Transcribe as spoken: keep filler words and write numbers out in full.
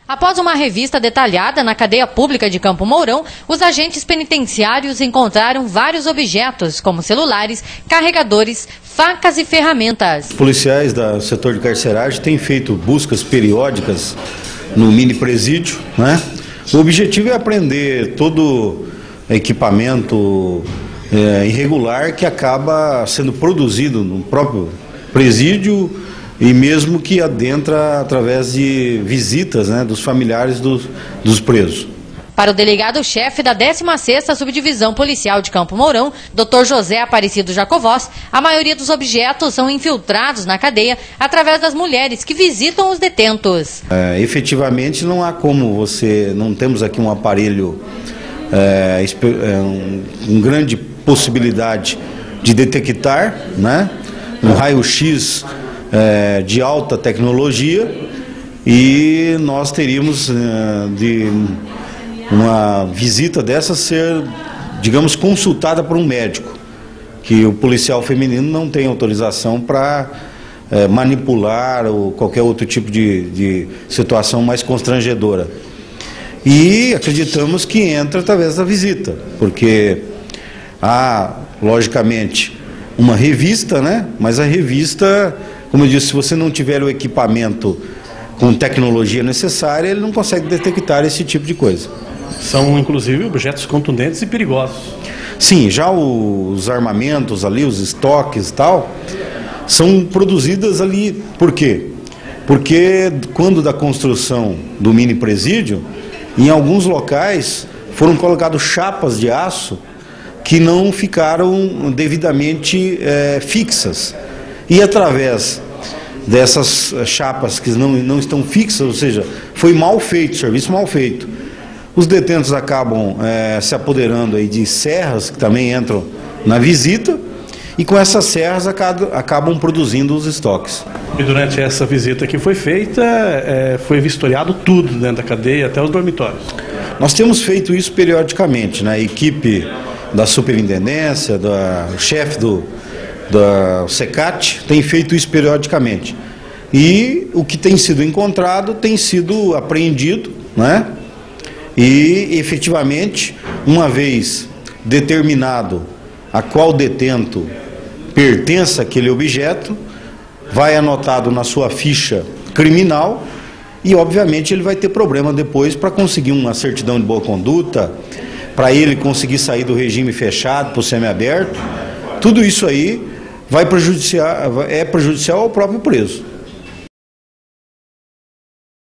Após uma revista detalhada na cadeia pública de Campo Mourão, os agentes penitenciários encontraram vários objetos, como celulares, carregadores, facas e ferramentas. Os policiais do setor de carceragem têm feito buscas periódicas no mini presídio, né? O objetivo é apreender todo equipamento é, irregular que acaba sendo produzido no próprio presídio e mesmo que adentra através de visitas, né, dos familiares dos, dos presos. Para o delegado-chefe da décima sexta Subdivisão Policial de Campo Mourão, doutor José Aparecido Jacovós, a maioria dos objetos são infiltrados na cadeia através das mulheres que visitam os detentos. É, efetivamente não há como você, não temos aqui um aparelho, é, um, um grande possibilidade de detectar, né, um raio-x é, de alta tecnologia, e nós teríamos é, de uma visita dessa ser, digamos, consultada por um médico, que o policial feminino não tem autorização para é, manipular ou qualquer outro tipo de, de situação mais constrangedora. E acreditamos que entra através da visita, porque há, logicamente, uma revista, né? Mas a revista, como eu disse, se você não tiver o equipamento com tecnologia necessária, ele não consegue detectar esse tipo de coisa. São, inclusive, objetos contundentes e perigosos. Sim, já os armamentos ali, os estoques e tal, são produzidas ali. Por quê? Porque quando da construção do mini presídio, em alguns locais foram colocadas chapas de aço que não ficaram devidamente é, fixas. E através dessas chapas que não, não estão fixas, ou seja, foi mal feito, serviço mal feito, os detentos acabam é, se apoderando aí de serras que também entram na visita, e com essas serras acabam, acabam produzindo os estoques. E durante essa visita que foi feita, é, foi vistoriado tudo dentro da cadeia, até os dormitórios? Nós temos feito isso periodicamente, né? A equipe da superintendência, da, o chefe do da SECAT tem feito isso periodicamente. E o que tem sido encontrado tem sido apreendido, né? E efetivamente, uma vez determinado a qual detento pertence aquele objeto, vai anotado na sua ficha criminal e obviamente ele vai ter problema depois para conseguir uma certidão de boa conduta, para ele conseguir sair do regime fechado para o semiaberto. Tudo isso aí vai prejudiciar, é prejudicial ao próprio preso.